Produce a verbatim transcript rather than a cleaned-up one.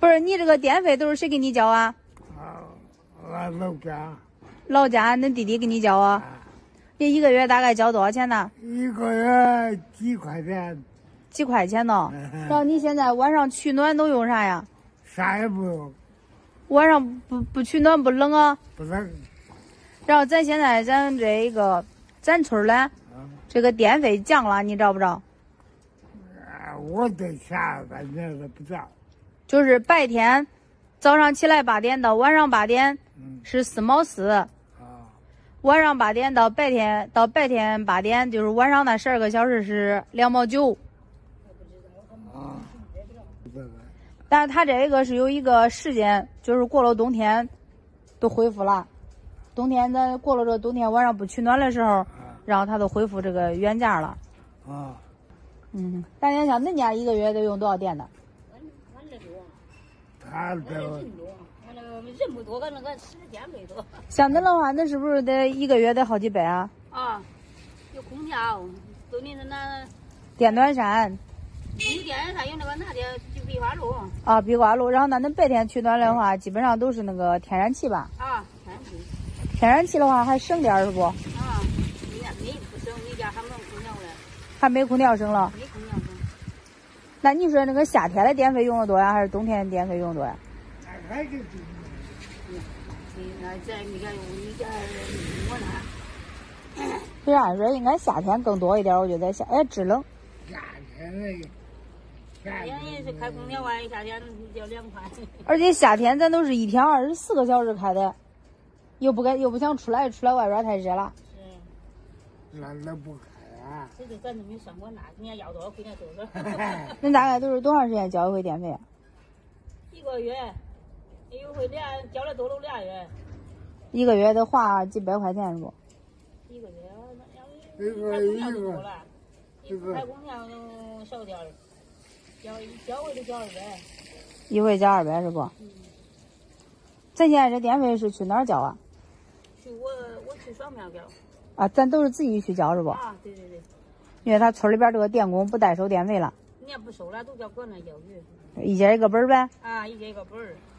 不是你这个电费都是谁给你交啊？ 啊，俺老家。 老家恁弟弟给你交啊？啊你一个月大概交多少钱呢？ 一个月几块钱。 几块钱呢？然后你现在晚上取暖都用啥呀？ 啥也不用。 晚上不不取暖不冷啊？ 不冷。 然后咱现在咱这个咱村呢，嗯、这个电费降了，你知道不知道？ 啊，我对啥反正都不知道。 就是白天，早上起来八点到晚上八点是四毛四。嗯晚上八点到白天到白天八点，就是晚上那十二个小时是两毛九。啊，但是它这个是有一个时间，就是过了冬天都恢复了。冬天咱过了这冬天晚上不取暖的时候，然后它都恢复这个原价了。啊，嗯，大年像恁家一个月得用多少电呢？ 俺这多，他这人多，俺那个人不多，俺那个吃电费多。 像恁的话，那是不是得一个月得好几百啊？ 啊，有空调，都你那电暖扇。 有电扇有那个拿的就壁挂炉。 啊，壁挂炉。然后那恁白天取暖的话，基本上都是那个天然气吧？ 啊，天然气。 天然气的话还省点是不？啊， 你家没不省，你家还没空调嘞？ 还没空调省了？ 没空调省。 那你说那个夏天的电费用的多呀，还是冬天的电费用的多呀？ 还是多。 那这你家你家我那。 虽然说应该夏天更多一点，我觉得夏哎制冷。 夏天那个。 夏天也是开空调啊，夏天要凉快。 而且夏天咱都是一天二十四个小时开的。又不敢，又不想出来，出来外边太热了。 是。那那不开啊。 这就咱都没上过那，人家要多少回来多少。 恁大概都是多长时间交一回电费啊？ 一个月，有回俩交了多了俩月。一个月得花几百块钱是不？ 一个月那要一个一个。 一个开空调都少点儿，交交回就交二百。 一回交二百是不？嗯。咱现在这电费是去哪儿交啊？ 去我我去双庙交。 啊，咱都是自己去交是不？ 啊，对对对。 因为他村里边这个电工不代收电费了。 人家不收了，都叫个人交去。 一家一个本儿呗。 啊，一家一个本儿。